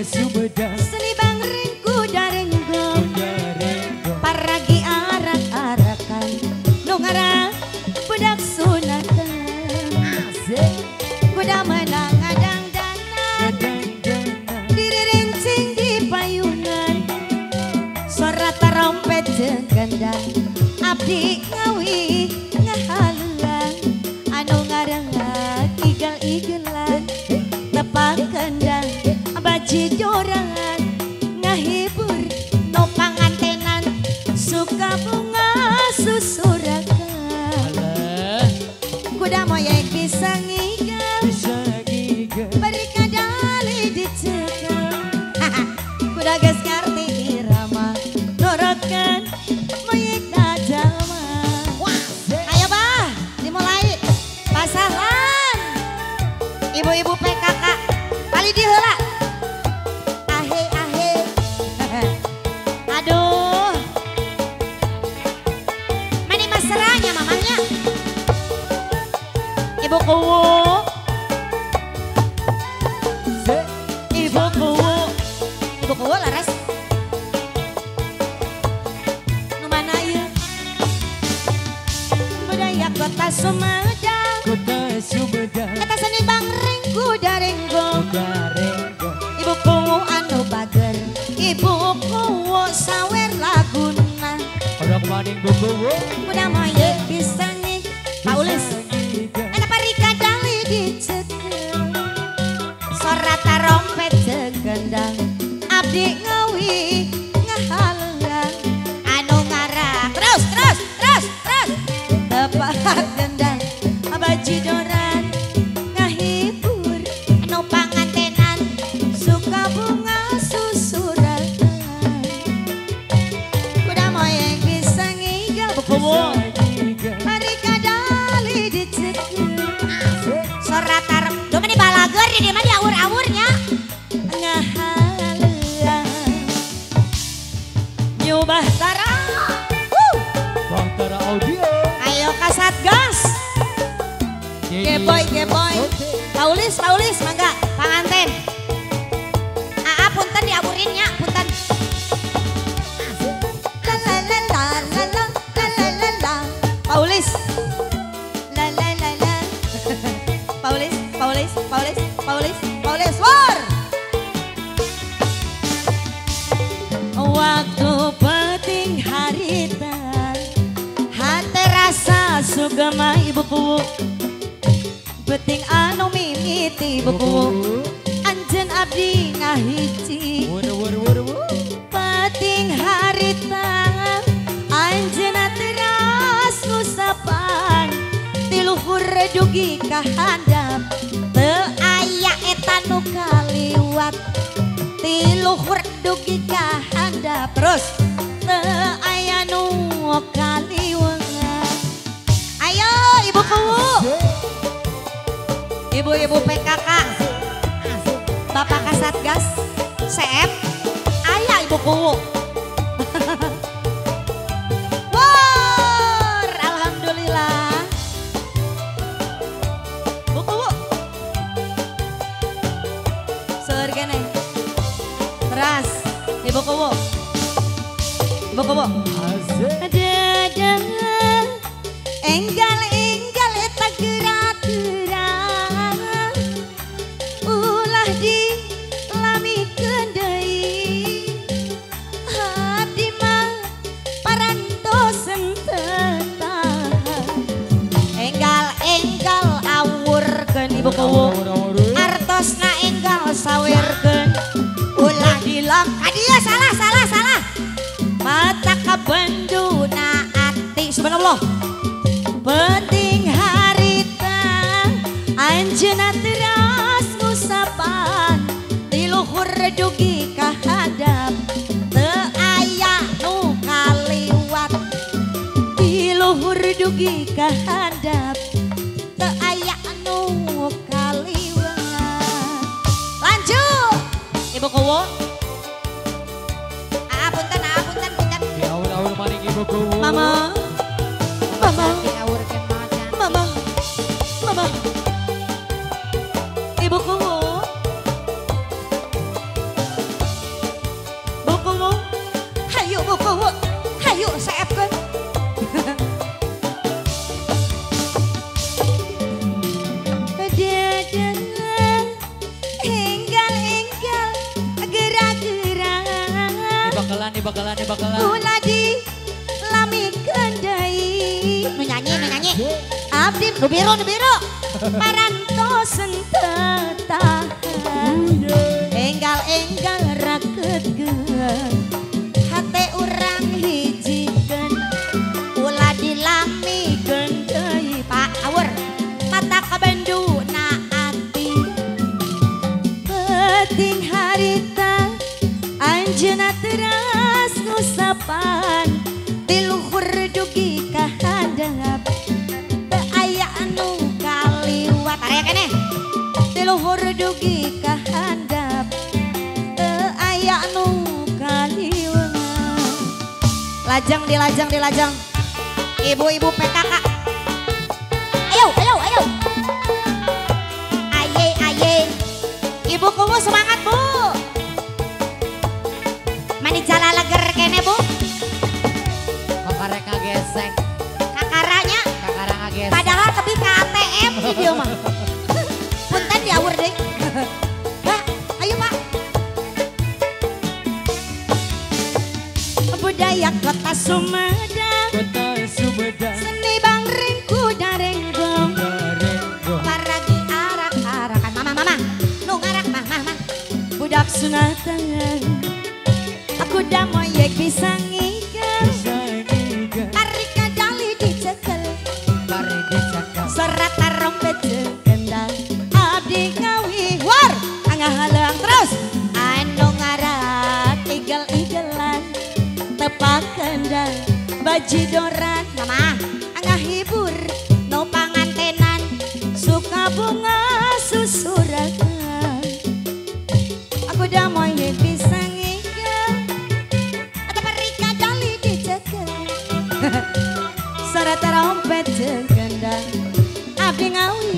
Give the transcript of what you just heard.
Sumedang Seni Bangring kuda renggong Paragi arak-arakan Nungarang budak sunatan Kuda menang adang danan Diri rincing di payungan Suara trompet gendang Abdi ngawi ngahaluan Anu ngarengan igal-igalan Tepang kendang baji dorangan ngahibur no pangantenan suka bunga susurakan kuda moyek bisa ngigal beri kadali dicekal kuda gas ngerti irama norokan moyek dajalma ayo bah dimulai pasalan ibu-ibu PKK kali diheula aduh mana maseranya mamanya ibu kuwu ibu kuwu laras nu mana ieu budaya kota Sumedang eta seni Bangring kuda renggong ibu kuwu anu bager ibu kuwu sawer laguna orang maning buku kuda moyek bisa nih Paulis enak parika dali dicekel suara trompet gendang abdi ngawi ngahalang anu ngarak terus tepat gendang baji doran ngahibur anu pangantenan suka bunga susuran kuda moyek bisa ngigal bukuwo hari kadali dicekel suara tarem domen di balager di mana di awur-awurnya ngahalang nyubah tara Bahtera Audio ayo kasat gas Geboy Paulis mangga panganten Aa punten diaburinnya punten Paulis Paulis war waktu penting haritan hati rasa sugama ibu kuwu beting anu mimiti ibu kuwu anjen abdi ngahiji peting haritan anjen teras ngusapan tiluhur dugi kahandap teu aya eta nu kaliwat tiluhur dugi kahandap terus teu aya nu kaliwat ayo ibu kuwu ibu-ibu PKK bapak kasatgas CF aya ibu kuwu war alhamdulillah ibu kuwu seur gene beras ibu kuwu dadang enggal eta gerak-gerak ulah di lamikeun deui abdi mah parantos tentang enggal awurkeun ibu kuwu artosna enggal sawerkeun ulah dilang kadieu salah mata kabenduna ati subhanallah penting harita anjeunna teras ngusapan tiluhur dugi kahadap teu aya nu kaliwat tiluhur dugi kahadap teu aya nu kaliwat lanjut ibu kuwu punten di awur-awur maning ibu kuwu mama ibu kuwu bakalan. Ulah di lami kendai. Nu nyanyi. Abdi nu biru. Parantosen tetahan. Enggal rakeutkeun. Hate urang hijikeun. Ulah dilamikeun deui Pak Awur. Mata kabenduna ati. Penting harita anjeunna teras ngusapan di luhur dugi ka handap. Teu aya anu kaliwat. Area keneh. Di luhur dugi ka handap. Teu aya anu kaliwat. Lajang di lajang. Ibu-ibu PKK. Ayo. Aye. Ibu kumu semangat Bu. Mani jala leger kene Bu. Kakarek ngagesek. Kakaranya. Kakara ngagesek. Padahal tebi ke ATM di dia mah. Punten diawur deh. Pak, ayo Pak. Budaya kota Sumedang. Seni bangring kuda renggong. Paragi arak-arakan. Mama. Nu ngarak mah. Budak sunatan. Aku dah moyek bisa ngigang. Tarik kadali dicekel. Serat tarompet kendang. Abdi ngawi war. Angah halang terus. Anu ngarak igel-igelan. Tepak kendang. Bajidoran. Mama. Angah hibur. No pangantenan. Suka bunga susurakan. Aku dah moyek bisa ngigang. Atau perika dali dicekel. Serat tarompet kendang. Abdi ngawi